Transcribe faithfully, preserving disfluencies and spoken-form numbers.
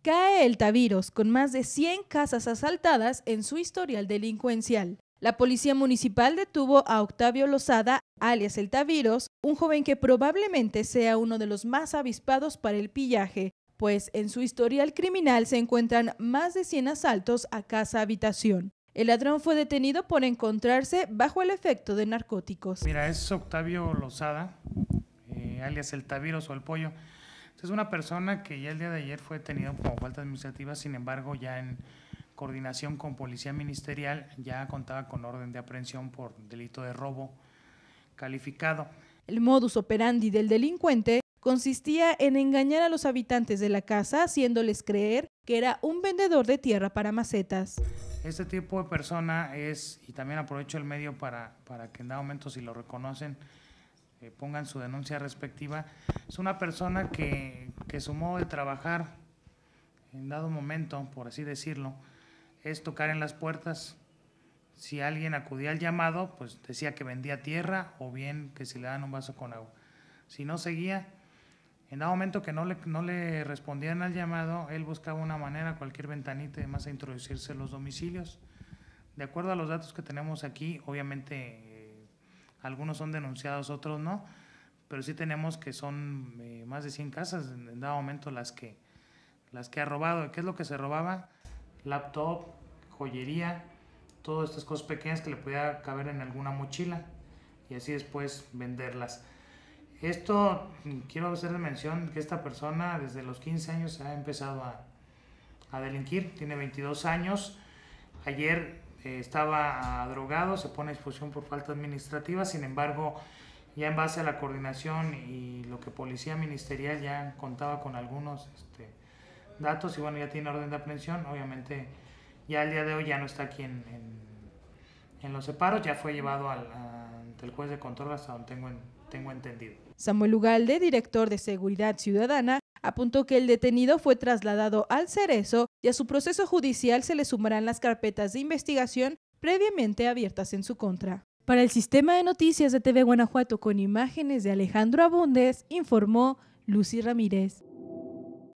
Cae el Taviros, con más de cien casas asaltadas en su historial delincuencial. La policía municipal detuvo a Octavio Lozada, alias el Taviros, un joven que probablemente sea uno de los más avispados para el pillaje, pues en su historial criminal se encuentran más de cien asaltos a casa-habitación. El ladrón fue detenido por encontrarse bajo el efecto de narcóticos. Mira, es Octavio Lozada, eh, alias el Taviros o el Pollo. Es una persona que ya el día de ayer fue detenido como falta administrativa, sin embargo ya en coordinación con Policía Ministerial ya contaba con orden de aprehensión por delito de robo calificado. El modus operandi del delincuente consistía en engañar a los habitantes de la casa haciéndoles creer que era un vendedor de tierra para macetas. Este tipo de persona es, y también aprovecho el medio para, para que en dado momento si lo reconocen, eh, pongan su denuncia respectiva, es una persona que, que su modo de trabajar en dado momento, por así decirlo, es tocar en las puertas. Si alguien acudía al llamado, pues decía que vendía tierra o bien que si le dan un vaso con agua. Si no seguía, en dado momento que no le, no le respondían al llamado, él buscaba una manera, cualquier ventanita y demás, a introducirse en los domicilios. De acuerdo a los datos que tenemos aquí, obviamente eh, algunos son denunciados, otros no, pero sí tenemos que son eh, más de cien casas en, en dado momento las que, las que ha robado. ¿Qué es lo que se robaba? Laptop, joyería, todas estas cosas pequeñas que le podía caber en alguna mochila y así después venderlas. Esto, quiero hacer mención que esta persona desde los quince años ha empezado a, a delinquir, tiene veintidós años, ayer eh, estaba drogado, se pone a disposición por falta administrativa, sin embargo, ya en base a la coordinación y lo que Policía Ministerial ya contaba con algunos este, datos y bueno, ya tiene orden de aprehensión, obviamente ya el día de hoy ya no está aquí en, en, en los separos, ya fue llevado al, a, ante el juez de control hasta donde tengo, en, tengo entendido. Samuel Ugalde, director de Seguridad Ciudadana, apuntó que el detenido fue trasladado al Cerezo y a su proceso judicial se le sumarán las carpetas de investigación previamente abiertas en su contra. Para el Sistema de Noticias de T V Guanajuato con imágenes de Alejandro Abundes, informó Lucy Ramírez.